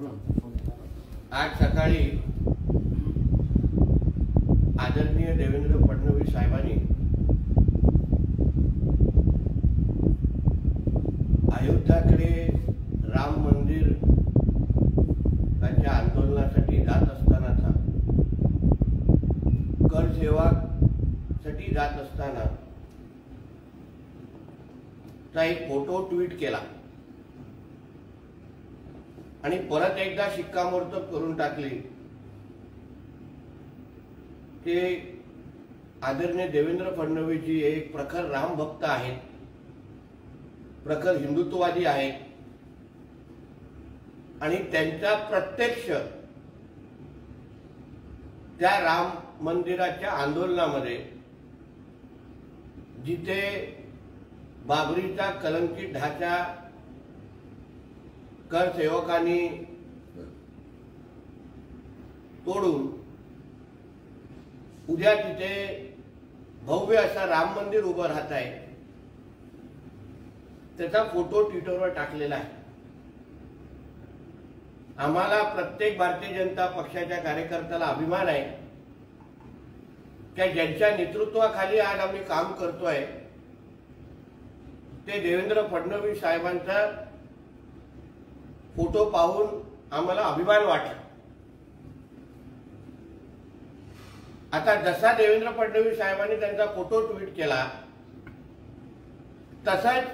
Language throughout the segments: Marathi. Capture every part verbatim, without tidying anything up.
आज सकाळी आदरणीय देवेंद्र फडणवीस साहेबांनी अयोध्याकडे राम मंदिर त्यांच्या आंदोलनासाठी जात असतानाचा कर सेवासाठी जात असताना चा एक फोटो ट्विट केला आणि परत एकदा शिक्कामोर्तब करून टाकली की आदरणीय देवेंद्र फडणवीस जी एक प्रखर राम भक्त आहेत, प्रखर हिंदुत्ववादी आहेत आणि त्यांचा प्रत्यक्ष त्या राम मंदिराच्या आंदोलनामध्ये जिथे बाबरीचा कलंकित ढाचा कर सेवकांनी तोडून उद्या तिथे भव्य असा राम मंदिर उभं राहत आहे, त्याचा फोटो ट्विटरवर टाकलेला आहे। आम्हाला प्रत्येक भारतीय जनता पक्षाच्या कार्यकर्त्याला अभिमान आहे की ज्यांच्या नेतृत्वाखाली आज आम्ही काम करतोय ते देवेंद्र फडणवीस साहेबांचा फोटो पाहून आम्हाला अभिमान वाटला। आता जसा देवेंद्र फडणवीस साहेबांनी त्यांचा फोटो ट्विट केला तसाच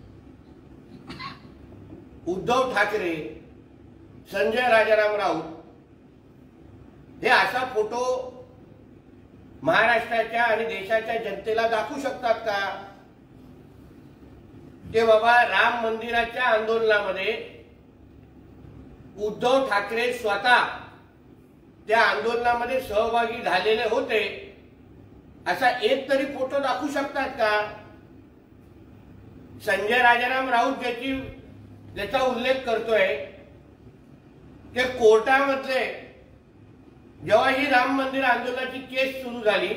उद्धव ठाकरे, संजय राजाराम राऊत हे असा फोटो महाराष्ट्राच्या आणि देशाच्या जनतेला दाखवू शकतात का ते बाबा राम मंदिराच्या आंदोलनामध्ये उद्धव ठाकरे स्वतः त्या आंदोलनामध्ये सहभागी झालेले होते असा एक तरी फोटो दाखवू शकतात का? संजय राजाराम राऊत ज्याची ज्याचा उल्लेख करतोय की कोर्टामध्ये जेव्हा ही राम मंदिर आंदोलनाची केस सुरू झाली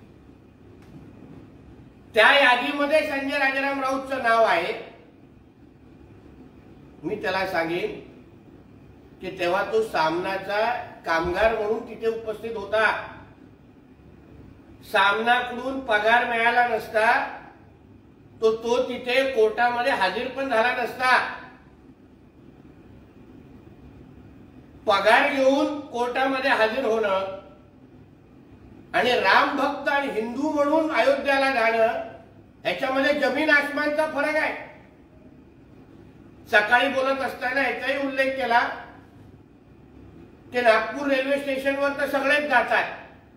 त्या यादीमध्ये संजय राजाराम राऊतचं नाव आहे। मी त्याला सांगेन की तेव्हा तो सामनाचा कामगार म्हणून तिथे उपस्थित होता, सामनाकडून पगार मिळाला नसता तो तो तिथे कोर्टामध्ये हजर पण झाला नसता। पगार घेऊन कोर्टामध्ये हजर होणं आणि राम भक्त आणि हिंदू म्हणून अयोध्याला जाणं याच्यामध्ये जमीन आसमानचा फरक आहे। सकाळी बोलत असताना याचाही उल्लेख केला की नागपूर रेल्वे स्टेशनवर तर सगळेच जातात,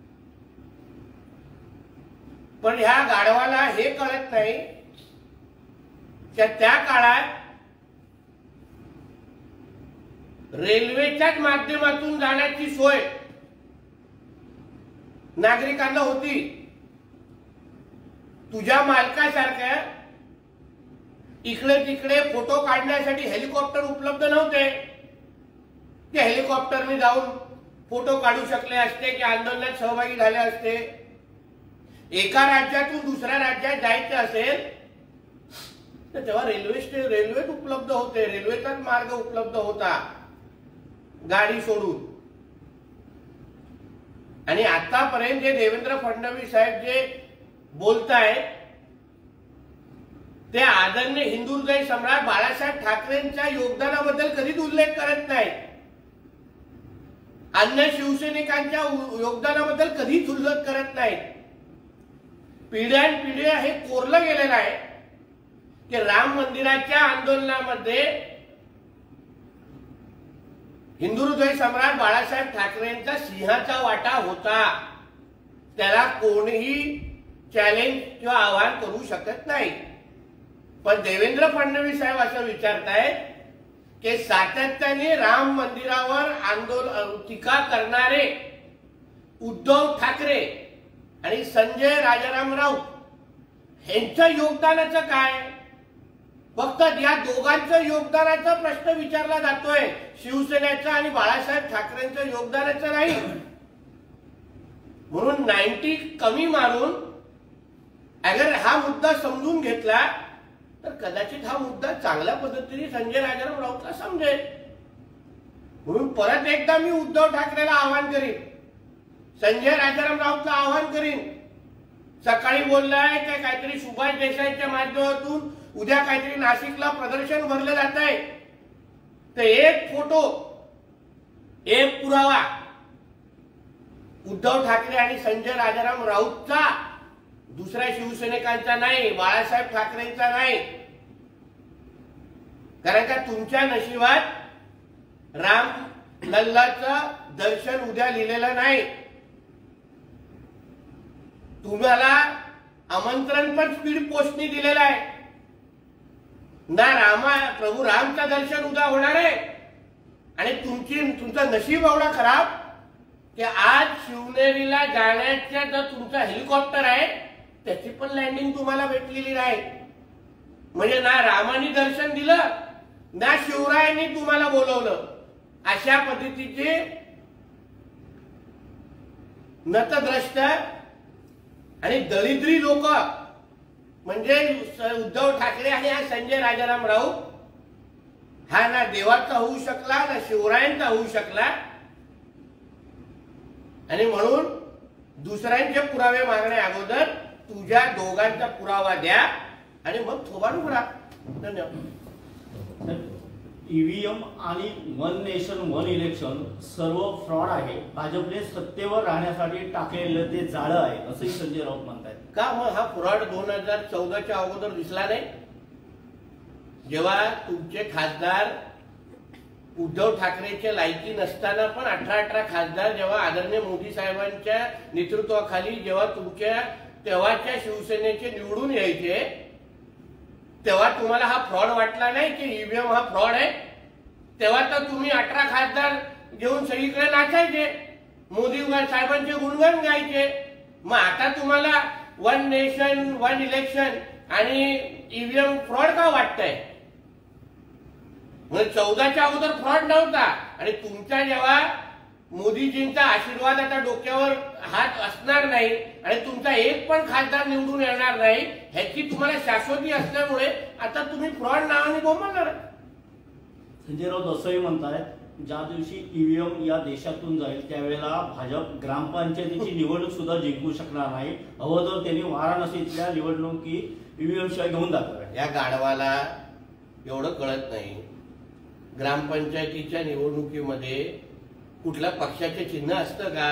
पण ह्या गाढवाला हे कळत नाही की त्या काळात रेल्वेच्याच माध्यमातून जाण्याची सोय नागरिकांना होती। तुझ्या मालकासारख्या इकडे तिकडे फोटो काढण्यासाठी हेलिकॉप्टर उपलब्ध नव्हते, ते हेलिकॉप्टरने जाऊन फोटो काढू शकले असते की आंदोलनात सहभागी झाले असते। एका राज्यातून दुसऱ्या राज्यात जायचं असेल तर तेव्हा रेल्वे स्टे रेल्वेत उपलब्ध होते, रेल्वेचाच मार्ग उपलब्ध होता गाडी सोडून। आणि आतापर्यंत जे देवेंद्र फडणवीस साहेब जे बोलतायत ते आदरणीय हिंदू हृदय सम्राट बाळासाहेब ठाकरेंच्या योगदानाबद्दल कधीच उल्लेख करत नाहीत, अन्य शिवसैनिकांच्या योगदानाबद्दल कधीच उल्लेख करत नाहीत। पिढ्यानपिढ्या हे कोरलं गेलेलं आहे की राम मंदिराच्या आंदोलनामध्ये हिंदू हृदय सम्राट बाळासाहेब ठाकरेंचा सिंहाचा वाटा होता, त्याला कोणीही चॅलेंज किंवा आव्हान करू शकत नाही। पण देवेंद्र फडणवीस साहेब असं विचारतायत की सातत्याने राम मंदिरावर आंदोलन टीका करणारे उद्धव ठाकरे आणि संजय राजाराम राऊत यांच्या योगदानाचं काय? फक्त या दोघांचं योगदानाचा प्रश्न विचारला जातोय, शिवसेनेचा आणि बाळासाहेब ठाकरेंचं योगदानाचं नाही। म्हणून नाईंटी कमी मारून अगर हा मुद्दा समजून घेतला तर कदाचित हा मुद्दा चांगल्या पद्धतीने संजय राजाराम राऊतला समजेल। म्हणून परत एकदा मी उद्धव ठाकरेला आवाहन करीन, संजय राजाराम राऊतला आवाहन करीन. सकाळी बोललाय की काहीतरी सुभाष देसाईच्या माध्यमातून उद्या काहीतरी नाशिकला प्रदर्शन भरलं जात आहे, तर एक फोटो एक पुरावा उद्धव ठाकरे आणि संजय राजाराम राऊतचा, दुसऱ्या शिवसैनिकांचा नाही, बाळासाहेब ठाकरेंचा नाही. कारण का तुमच्या नशिबात राम लल्लाचं दर्शन उद्या लिहिलेलं नाही. तुम्हाला आमंत्रण पण स्पीड पोस्टनी दिलेलं आहे ना. रामा प्रभू रामचं दर्शन उद्या होणार आहे. आणि तुमची तुमचं नशीब एवढा खराब की आज शिवनेरीला जाण्याच्या जो तुमचा हेलिकॉप्टर आहे त्याची पण लँडिंग तुम्हाला भेटलेली नाही. म्हणजे ना रामानी दर्शन दिलं ना शिवरायांनी तुम्हाला बोलवलं. अशा पद्धतीचे नतद्रष्ट आणि दरिद्री लोक म्हणजे उद्धव ठाकरे आणि हा संजय राजाराम राऊत हा ना देवाचा होऊ शकला ना शिवरायांचा होऊ शकला. आणि म्हणून दुसऱ्यांचे पुरावे मागण्या अगोदर तुझ्या दोघांचा पुरावा द्या आणि मग थोबाड उघडा. धन्यवाद. ईव्हीएम आणि वन नेशन वन इलेक्शन सर्व फ्रॉड आहे, भाजपने सत्तेवर राहण्यासाठी टाकलेलं ते जाळं आहे असंही संजय राऊत म्हणतात. का मग हा फ्रॉड दोन हजार चौदाच्या अगोदर दिसला नाही? जेव्हा तुमचे खासदार उद्धव ठाकरेच्या लायकी नसताना पण अठरा अठरा खासदार जेव्हा आदरणीय मोदी साहेबांच्या नेतृत्वाखाली जेव्हा तुमच्या तेव्हाच्या शिवसेनेचे निवडून यायचे तेव्हा तुम्हाला हा फ्रॉड वाटला नाही की ईव्हीएम हा फ्रॉड आहे? तेव्हा तर तुम्ही अठरा खासदार घेऊन सगळीकडे नाचायचे, मोदी साहेबांचे गुणगान गायचे. मग आता तुम्हाला वन नेशन वन इलेक्शन आणि ईव्हीएम फ्रॉड का वाटतंय? म्हणजे चौदाच्या अगोदर फ्रॉड नव्हता. आणि तुमचा जेव्हा मोदीजींचा आशीर्वाद आता डोक्यावर हात असणार नाही आणि तुमचा एक पण खासदार निवडून येणार नाही ह्याची तुम्हाला शाश्वती असल्यामुळे आता तुम्ही फ्रॉड नावाने बोंबलणार. संजय राऊत असंही म्हणतायत ज्या दिवशी ईव्हीएम या देशातून जाईल त्यावेळेला भाजप ग्रामपंचायतीची निवडणूक सुद्धा जिंकू शकणार नाही. अगोदर त्यांनी वाराणसीतल्या निवडणुकी ईव्हीएम शिवाय घेऊन दाखवल्या. या गाढवाला एवढं कळत नाही. ग्रामपंचायतीच्या निवडणुकीमध्ये कुठल्या पक्षाचे चिन्ह असतं का?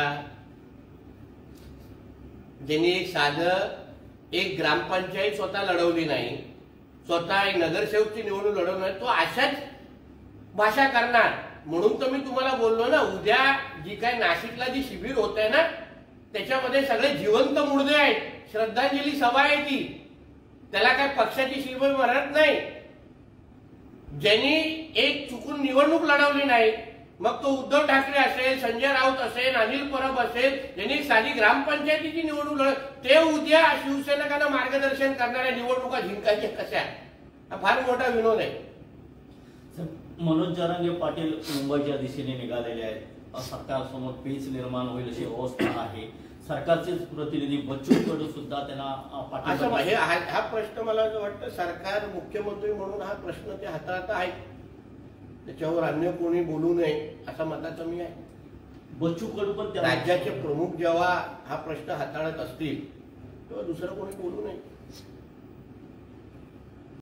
ज्यांनी एक साधं एक ग्रामपंचायत स्वतः लढवली नाही, स्वतः एक नगरसेवकची निवडणूक लढवणार, तो अशाच भाषा करणार. म्हणून तर मी तुम्हाला बोललो ना, उद्या जी काय नाशिकला जी शिबिर होत आहे ना त्याच्यामध्ये सगळे जिवंत मुर्दे आहेत. श्रद्धांजली सभा आहे ती, त्याला काय पक्षाची शिबिर म्हणत नाही. ज्यांनी एक चुकून निवडणूक लढवली नाही, मग तो उद्धव ठाकरे असेल, संजय राऊत असेल, अनिल परब असेल, ज्यांनी साधी ग्रामपंचायतीची निवडणूक लढ ते उद्या शिवसैनिकांना मार्गदर्शन करणाऱ्या निवडणुका जिंकायच्या कशा? हा फार मोठा विनोद आहे. मनोज जरांगे पाटील मुंबईच्या दिशेने निघालेले आहेत. सरकारसमोर पेच निर्माण होईल अशी अवस्था आहे. सरकारचेच प्रतिनिधी बच्चू कडू सुद्धा त्यांना असं हे हा प्रश्न मला असं वाटतं सरकार मुख्यमंत्री म्हणून हा प्रश्न ते हाताळत आहे, त्याच्यावर अन्य कोणी बोलू नये असा मताचा मी आहे. बच्चू कडू पण राज्याचे प्रमुख जेव्हा हा प्रश्न हाताळत असतील तेव्हा दुसरं कोणी बोलू नये.